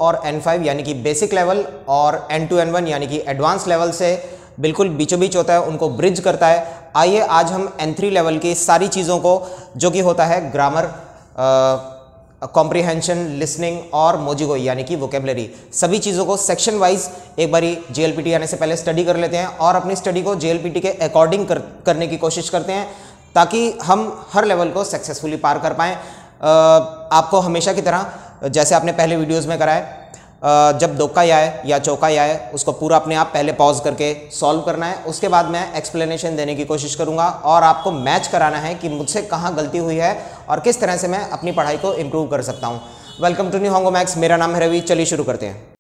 और N5 यानी कि बेसिक लेवल और N2 N1 यानी कि एडवांस लेवल से बिल्कुल बीचों बीच होता है, उनको ब्रिज करता है। आइए आज हम N3 लेवल की सारी चीज़ों को, जो कि होता है ग्रामर, कॉम्प्रिहेंशन, लिसनिंग और मोजिगोई यानी कि वोकेबलरी, सभी चीज़ों को सेक्शन वाइज एक बारी JLPT आने से पहले स्टडी कर लेते हैं और अपनी स्टडी को JLPT के अकॉर्डिंग करने की कोशिश करते हैं, ताकि हम हर लेवल को सक्सेसफुली पार कर पाएँ। आपको हमेशा की तरह जैसे आपने पहले वीडियोज़ में करा है, जब दोक्काई आए या चौकाई आए उसको पूरा अपने आप पहले पॉज करके सॉल्व करना है। उसके बाद मैं एक्सप्लेनेशन देने की कोशिश करूंगा और आपको मैच कराना है कि मुझसे कहाँ गलती हुई है और किस तरह से मैं अपनी पढ़ाई को इम्प्रूव कर सकता हूँ। वेलकम टू निहोंगोमैक्स, मेरा नाम है रवि। चलिए शुरू करते हैं।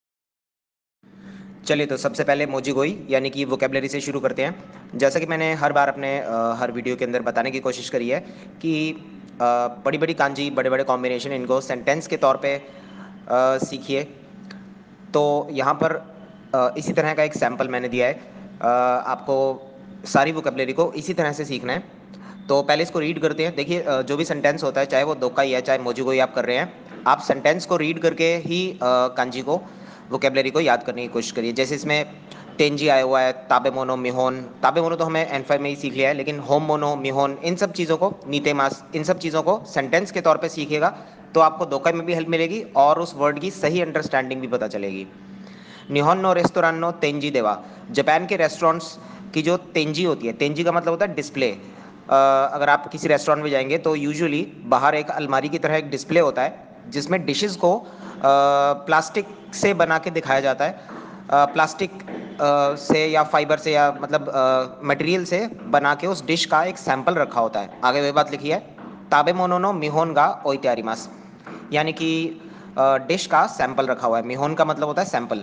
चलिए तो सबसे पहले मोजिगोई यानी कि वोकेबलरी से शुरू करते हैं। जैसा कि मैंने हर बार अपने हर वीडियो के अंदर बताने की कोशिश करी है कि बड़ी बड़ी कांजी, बड़े बड़े कॉम्बिनेशन, इनको सेंटेंस के तौर पे सीखिए। तो यहाँ पर इसी तरह का एक सैम्पल मैंने दिया है। आपको सारी वोकेबलरी को इसी तरह से सीखना है। तो पहले इसको रीड करते हैं। देखिए जो भी सेंटेंस होता है, चाहे वो दोक्काई है चाहे मोजिगोई आप कर रहे हैं, आप सेंटेंस को रीड करके ही कांजी को, वोकेबलरी को याद करने की कोशिश करिए। जैसे इसमें टेंजी आया हुआ है, ताबे मोनो, मिहोन। ताबे मोनो तो हमें N5 में ही सीख लिया है, लेकिन होम मोनो, मिहोन, इन सब चीज़ों को, नीते मास, इन सब चीज़ों को सेंटेंस के तौर पे सीखिएगा तो आपको दोक्काई में भी हेल्प मिलेगी और उस वर्ड की सही अंडरस्टैंडिंग भी पता चलेगी। निहोन नो रेस्टोरेंट नो तेंजी देवा, जापान के रेस्टोरेंट्स की जो तेंजी होती है, तेंजी का मतलब होता है डिस्प्ले। अगर आप किसी रेस्टोरेंट में जाएंगे तो यूजुअली बाहर एक अलमारी की तरह एक डिस्प्ले होता है जिसमें डिशेस को प्लास्टिक से बना के दिखाया जाता है। प्लास्टिक से या फाइबर से या मतलब मटेरियल से बना के उस डिश का एक सैंपल रखा होता है। आगे वही बात लिखी है, ताबे मोनोनो मिहोन गा ओइत्यारिमास, यानी कि डिश का सैंपल रखा हुआ है। मिहोन का मतलब होता है सैंपल।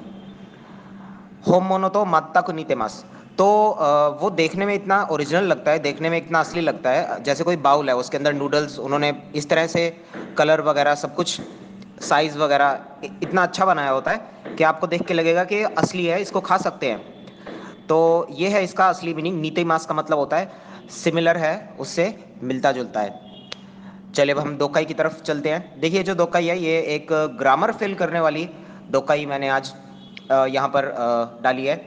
होम मोनो तो मत्ता कुनीतेमास, तो वो देखने में इतना ओरिजिनल लगता है, देखने में इतना असली लगता है, जैसे कोई बाउल है उसके अंदर नूडल्स उन्होंने इस तरह से कलर वगैरह सब कुछ, साइज वगैरह इतना अच्छा बनाया होता है कि आपको देख के लगेगा कि असली है, इसको खा सकते हैं। तो ये है इसका असली मीनिंग। नीते मास का मतलब होता है सिमिलर है, उससे मिलता जुलता है। चलिए अब हम दोक्काई की तरफ चलते हैं। देखिए जो दोक्काई है ये एक ग्रामर फिल करने वाली दोक्काई मैंने आज यहाँ पर डाली है।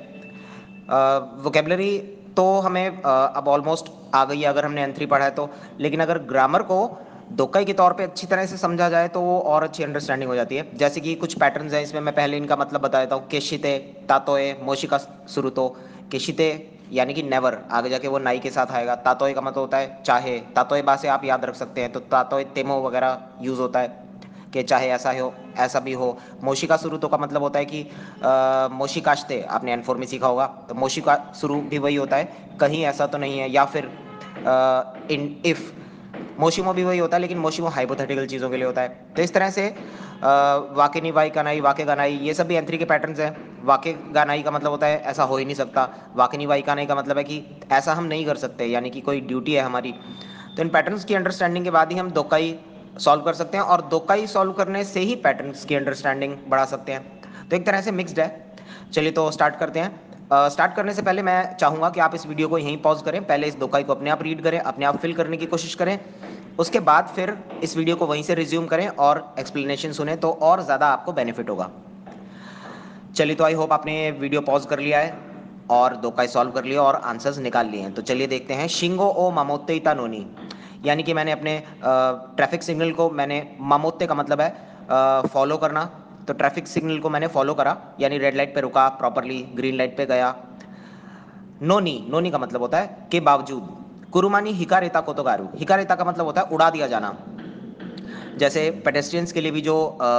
वोकेबलरी तो हमें अब ऑलमोस्ट आ गई है अगर हमने N3 पढ़ा है तो, लेकिन अगर ग्रामर को दोक्काई के तौर पे अच्छी तरह से समझा जाए तो वो और अच्छी अंडरस्टैंडिंग हो जाती है। जैसे कि कुछ पैटर्न्स हैं इसमें, मैं पहले इनका मतलब बता देता हूँ। केशिते, तातोए, मोशिका सुरुतो। केशिते यानी कि नेवर, आगे जाके वो नाई के साथ आएगा। तातोए का मतलब होता है चाहे, तातोए बा से आप याद रख सकते हैं, तो तातोए तेमो वगैरह यूज़ होता है कि चाहे ऐसा हो ऐसा भी हो। मोशिका सुरुतो का मतलब होता है कि मोशिकाश्ते, आपने N4 में सीखा होगा, तो मोशिका शुरू भी वही होता है, कहीं ऐसा तो नहीं है, या फिर इन इफ। मोशिमो भी वही होता है, लेकिन मोशिमो हाइपोथेटिकल चीज़ों के लिए होता है। तो इस तरह से वाके वाई कानाई, वाके गानाई, ये सब भी N3 के पैटर्न्स हैं। वाके गानाई का मतलब होता है ऐसा हो ही नहीं सकता। वाके वाई कानाई का मतलब है कि ऐसा हम नहीं कर सकते, यानी कि कोई ड्यूटी है हमारी। तो इन पैटर्न्स की अंडरस्टैंडिंग के बाद ही हम दोक्काई सॉल्व कर सकते हैं, और दोक्काई सॉल्व करने से ही पैटर्न्स की अंडरस्टैंडिंग बढ़ा सकते हैं। तो एक तरह से मिक्स्ड है। चलिए तो स्टार्ट करते हैं। स्टार्ट करने से पहले मैं चाहूँगा कि आप इस वीडियो को यहीं पॉज करें, पहले इस दोक्काई को अपने आप रीड करें, अपने आप फिल करने की कोशिश करें, उसके बाद फिर इस वीडियो को वहीं से रिज्यूम करें और एक्सप्लेनेशन सुने तो और ज़्यादा आपको बेनिफिट होगा। चलिए तो आई होप आपने वीडियो पॉज कर लिया है और दोक्काई सॉल्व कर लिया और आंसर्स निकाल लिए हैं। तो चलिए देखते हैं। शिंगो ओ मामोत्ते इता नोनी, यानी कि मैंने अपने ट्रैफिक सिग्नल को, मैंने मामोत्ते का मतलब है फॉलो करना, तो ट्रैफिक सिग्नल को मैंने फॉलो करा, यानी रेड लाइट पे रुका प्रॉपरली, ग्रीन लाइट पे गया। नोनी, नोनी का मतलब होता है के बावजूद। कुरुमानी हिकारेता कोतोगारू, हिकारेता का मतलब होता है उड़ा दिया जाना। जैसे पेडेस्ट्रियंस के लिए भी जो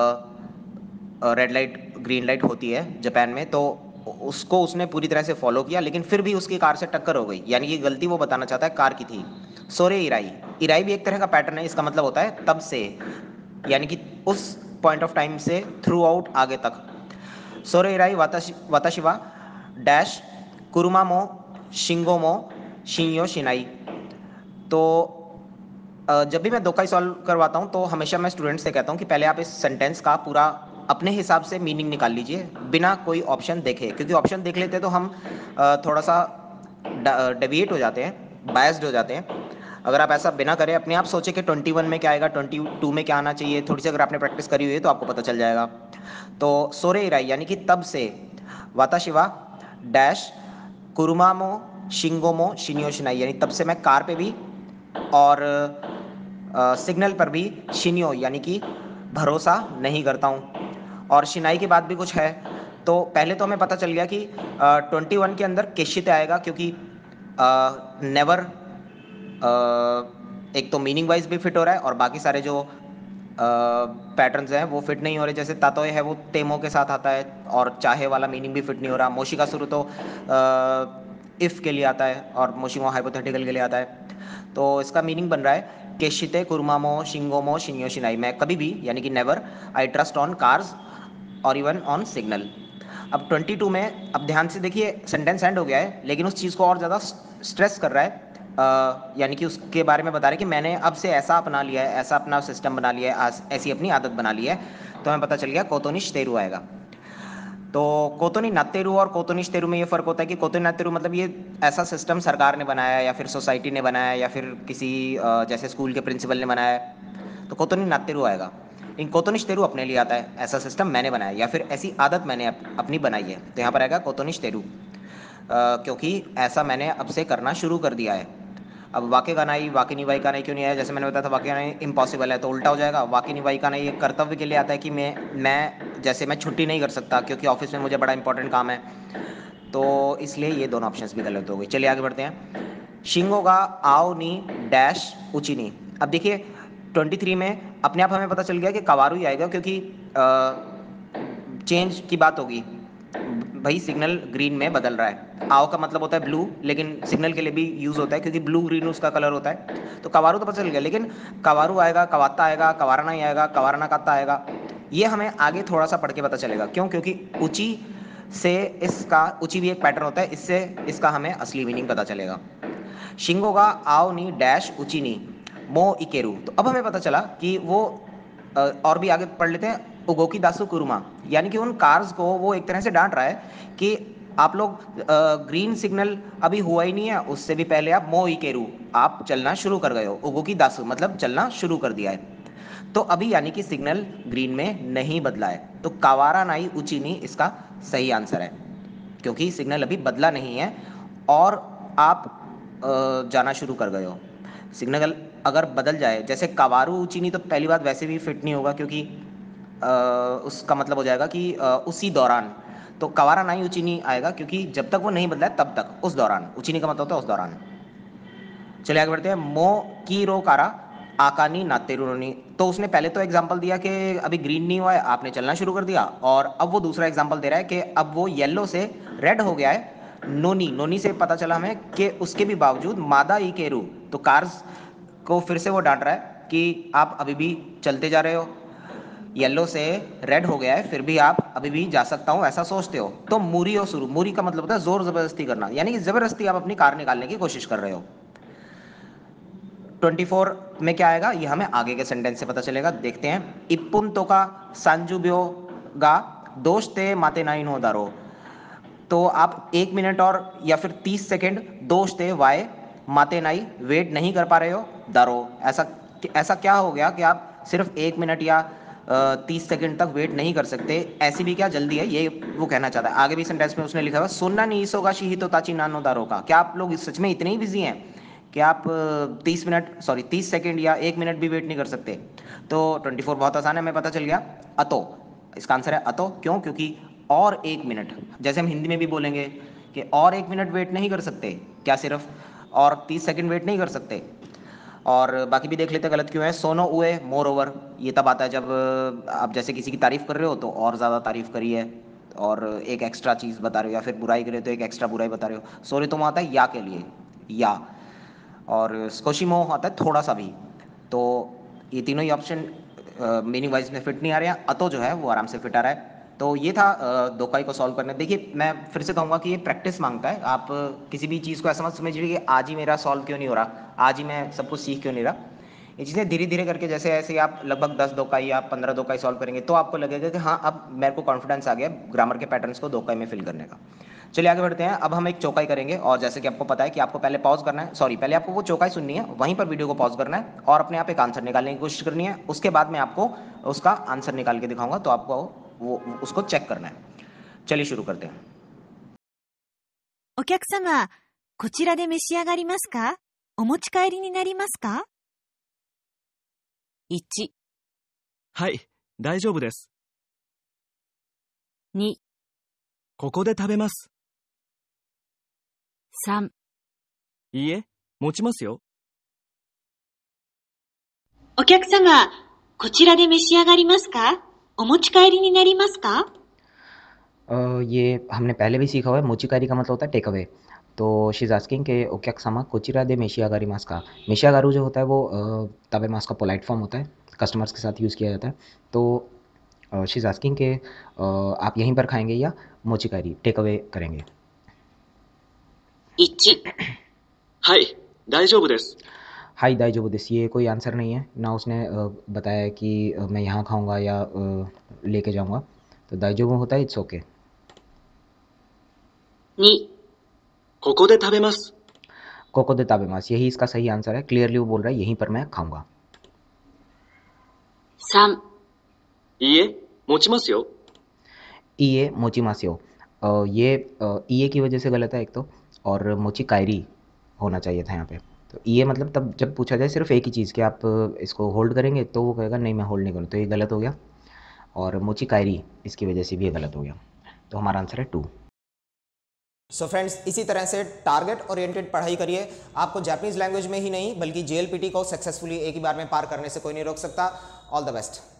रेड लाइट ग्रीन लाइट होती है जापान में, तो उसको उसने पूरी तरह से फॉलो किया, लेकिन फिर भी उसकी कार से टक्कर हो गई, यानी कि गलती वो बताना चाहता है कार की थी। सोरे इराई, इराई भी एक तरह का पैटर्न है, इसका मतलब होता है तब से, यानी कि उस पॉइंट ऑफ टाइम से थ्रू आउट आगे तक। सोरे इराई वाताशिवा डैश कुरुमा मो शिंगो मो शिंयो शिनाई। तो जब भी मैं दोक्काई सॉल्व करवाता हूँ तो हमेशा मैं स्टूडेंट्स से कहता हूँ कि पहले आप इस सेंटेंस का पूरा अपने हिसाब से मीनिंग निकाल लीजिए बिना कोई ऑप्शन देखे, क्योंकि ऑप्शन देख लेते तो हम थोड़ा सा डेविएट हो जाते हैं, बायस्ड हो जाते हैं। अगर आप ऐसा बिना करें, अपने आप सोचे कि 21 में क्या आएगा, 22 में क्या आना चाहिए, थोड़ी सी अगर आपने प्रैक्टिस करी हुई है तो आपको पता चल जाएगा। तो सोरे इराई यानी कि तब से, वाताशिवा डैश कुरुमामो शिंगोमो शिनियोशिनाई, यानी तब से मैं कार पे भी और सिग्नल पर भी शिनियो यानी कि भरोसा नहीं करता हूँ। और शिनाई की बात भी कुछ है। तो पहले तो हमें पता चल गया कि 21 के अंदर केशिते आएगा, क्योंकि नेवर एक तो मीनिंग वाइज भी फिट हो रहा है और बाकी सारे जो पैटर्न्स हैं वो फिट नहीं हो रहे। जैसे तातोय है वो तेमो के साथ आता है और चाहे वाला मीनिंग भी फिट नहीं हो रहा। मोशी का शुरू तो इफ के लिए आता है और मोशिमो हाइपोथेटिकल के लिए आता है। तो इसका मीनिंग बन रहा है केशिते कुरुमामो शिंगोमो शिन्यो शिनाई, मैं कभी भी यानी कि never I trust on cars और इवन ऑन सिग्नल। अब 22 में अब ध्यान से देखिए, सेंटेंस एंड हो गया है लेकिन उस चीज़ को और ज़्यादा स्ट्रेस कर रहा है। यानी कि उसके बारे में बता रहे हैं कि मैंने अब से ऐसा अपना लिया है, ऐसा अपना सिस्टम बना लिया है, ऐसी अपनी आदत बना ली है। तो हमें पता चल गया कोतोनिश तेरु आएगा। तो कोतोनी नातेरू और कोतोनिश तेरू में ये फ़र्क होता है कि कोतोनी नातेरू मतलब ये ऐसा सिस्टम सरकार ने बनाया है या फिर सोसाइटी ने बनाया है या फिर किसी जैसे स्कूल के प्रिंसिपल ने बनाया है, तो कोतोनी नातेरू आएगा। इन कोतोनिश तेरू अपने लिए आता है, ऐसा सिस्टम मैंने बनाया या फिर ऐसी आदत मैंने अपनी बनाई है, तो यहाँ पर आएगा कोतोनिश तेरू। क्योंकि ऐसा मैंने अब से करना शुरू कर दिया है। अब वाक्य का नहीं, वाक्य निवाई का नहीं क्यों नहीं आया? जैसे मैंने बताया था वाक्य नहीं इम्पॉसिबल है, तो उल्टा हो जाएगा। वाक्य निवाई का नहीं एक कर्तव्य के लिए आता है कि मैं जैसे मैं छुट्टी नहीं कर सकता क्योंकि ऑफिस में मुझे बड़ा इंपॉर्टेंट काम है, तो इसलिए ये दोनों ऑप्शंस भी गलत हो गए। चलिए आगे बढ़ते हैं। शिंगो का आओ नी डैश उचिनी। अब देखिए 23 में अपने आप हमें पता चल गया कि कवारू ही आएगा, क्योंकि चेंज की बात होगी। भाई सिग्नल ग्रीन में बदल रहा है, आओ का मतलब होता है ब्लू, लेकिन सिग्नल के लिए भी यूज होता है क्योंकि ब्लू ग्रीन उसका कलर होता है। तो कवारू तो पता चल गया, लेकिन कवारू आएगा, कवाता आएगा, कवारना ही आएगा, कवारना काता आएगा, ये हमें आगे थोड़ा सा पढ़ के पता चलेगा। क्यों? क्योंकि ऊंची से इसका, ऊंची भी एक पैटर्न होता है, इससे इसका हमें असली मीनिंग पता चलेगा। शिंगो का आओ नी डैश उची नी मो इकेरू। तो अब हमें पता चला कि वो और भी आगे पढ़ लेते हैं। उगोकी दासु कुरुमा, यानी कि उन कार्स को वो एक तरह से डांट रहा है कि आप लोग ग्रीन सिग्नल अभी हुआ ही नहीं है, उससे भी पहले आप मो इकेरू आप चलना शुरू कर गए हो। उगोकी दासु मतलब चलना शुरू कर दिया है। तो अभी यानी कि सिग्नल ग्रीन में नहीं बदला है, तो कावारा नाई उचीनी इसका सही आंसर है, क्योंकि सिग्नल अभी बदला नहीं है और आप जाना शुरू कर गए हो। सिग्नल अगर बदल जाए, जैसे कवारू चीनी, तो पहली बात वैसे भी फिट नहीं होगा क्योंकि उसका मतलब हो जाएगा कि उसी दौरान। तो कवारा नाई उचीनी आएगा क्योंकि जब तक वो नहीं बदला है तब तक, उस दौरान। उचीनी का मतलब होता है उस दौरान। चलिए आगे बढ़ते हैं। मो की रो कारा आकानी नातेरुनी। तो उसने पहले तो एग्जांपल दिया कि अभी ग्रीन नहीं हुआ है, आपने चलना शुरू कर दिया, और अब वो दूसरा एग्जांपल दे रहा है कि अब वो येलो से रेड हो गया है। नोनी, नोनी से पता चला हमें कि उसके भी बावजूद मादा ई केरू, तो कार्स को फिर से वो डांट रहा है कि आप अभी भी चलते जा रहे हो, येलो से रेड हो गया है फिर भी आप अभी भी जा सकता हूँ ऐसा सोचते हो। तो मूरी और शुरू, मूरी का मतलब होता है जोर जबरदस्ती करना, यानी कि जबरदस्ती आप अपनी कार निकालने की कोशिश कर रहे हो। 24 में क्या आएगा ये हमें आगे के सेंटेंस से पता चलेगा, देखते हैं। इप्पुन तो का सांजुब्यो गा दोष ते माते नाइन हो दारो। तो आप 1 मिनट और या फिर 30 सेकेंड दोष थे वाय माते नाई वेट नहीं कर पा रहे हो दारो। ऐसा ऐसा क्या हो गया कि आप सिर्फ 1 मिनट या 30 सेकेंड तक वेट नहीं कर सकते? ऐसी भी क्या जल्दी है, ये वो कहना चाहता है। आगे भी सेंटेंस में उसने लिखा हुआ सुनना नहीं सोगा शी तो ताची नानो दारो का। क्या आप लोग सच में इतने ही बिजी हैं कि आप 30 सेकेंड या 1 मिनट भी वेट नहीं कर सकते? तो 24 बहुत आसान है, हमें पता चल गया। अतो, इसका आंसर है अतो। क्यों? क्योंकि और 1 मिनट, जैसे हम हिंदी में भी बोलेंगे कि और 1 मिनट वेट नहीं कर सकते, क्या सिर्फ और 30 सेकेंड वेट नहीं कर सकते? और बाकी भी देख लेते गलत क्यों है। सोनो उए मोर ओवर, ये तब आता है जब आप जैसे किसी की तारीफ कर रहे हो तो और ज़्यादा तारीफ करी है और एक एक्स्ट्रा चीज़ बता रहे हो, या फिर बुराई कर रहे हो तो एक एक्स्ट्रा बुराई बता रहे हो। सोरे तुम आता है या के लिए, या। और स्कोशिमो आता है थोड़ा सा भी। तो ये तीनों ही ऑप्शन मीनिंग वाइज में फिट नहीं आ रहे हैं। अतो जो है वो आराम से फिट आ रहा है। तो ये था दोकाई को सॉल्व करने। देखिए मैं फिर से कहूँगा कि ये प्रैक्टिस मांगता है। आप किसी भी चीज़ को ऐसा मत समझिए कि आज ही मेरा सॉल्व क्यों नहीं हो रहा, आज ही मैं सब कुछ सीख क्यों नहीं रहा। ये चीज़ें धीरे धीरे करके, जैसे ऐसे आप लगभग 10 दोकाई या 15 दोकाई सॉल्व करेंगे तो आपको लगेगा कि हाँ अब मेरे को कॉन्फिडेंस आ गया ग्रामर के पैटर्न्स को दोकाई में फिल करने का। चलिए आगे बढ़ते हैं। अब हम एक चौकाई करेंगे, और जैसे कि आपको पता है कि आपको पहले पॉज करना है, सॉरी पहले आपको वो चौकाई सुननी है, वहीं पर वीडियो को पॉज करना है और अपने आप एक आंसर निकालने की कोशिश करनी है। उसके बाद मैं आपको उसका आंसर निकाल के दिखाऊंगा, तो आपको वो उसको चेक करना है। चलिए शुरू करते हैं। お客様、こちらで召し上がりますか？お持ち帰りになりますか？ 1、 はい、大丈夫です。 2、 ここで食べます。 3、 いいえ、持ちますよ。 お客様、こちらで召し上がりますか？お持ち帰りになりますか？ ये हमने पहले भी सीखा हुआ है। मोचिकारी का मतलब होता है टेक अवे। तो शी इज़ आस्किंग के ओक्याक्सामा कोचिरा दे मेशियागारी मास का। मेशियागारू जो होता है वो तबे मास का पोलाइट फॉर्म होता है, कस्टमर्स के साथ यूज़ किया जाता है। तो शी इज़ आस्किंग के आप यहीं पर खाएंगे या मोचिकारी टेक अवे करेंगे। 1、 はい、大丈夫です。 हाई दाइजोबु दिस, ये कोई आंसर नहीं है ना। उसने बताया कि मैं यहाँ खाऊंगा या लेके जाऊंगा। तो दाइजोबु होता है इट्स ओके। 2、 ここで食べます。 कोको दे ताबेमास, यही इसका सही आंसर है। क्लियरली वो बोल रहा है यहीं पर मैं खाऊंगा। 3、 いいえ、持ちますよ。 ईए मोची मासियो, ये ईए की वजह से गलत है एक तो, और मोची कायरी होना चाहिए था यहाँ पे। तो ईए मतलब तब जब पूछा जाए सिर्फ एक ही चीज़ कि आप इसको होल्ड करेंगे, तो वो कहेगा नहीं मैं होल्ड नहीं करूँ, तो ये गलत हो गया। और मोची कायरी इसकी वजह से भी ये गलत हो गया। तो हमारा आंसर है 2। सो फ्रेंड्स, इसी तरह से टारगेट ओरिएंटेड पढ़ाई करिए। आपको जापानीज लैंग्वेज में ही नहीं बल्कि JLPT को सक्सेसफुली एक ही बार में पार करने से कोई नहीं रोक सकता। All the best.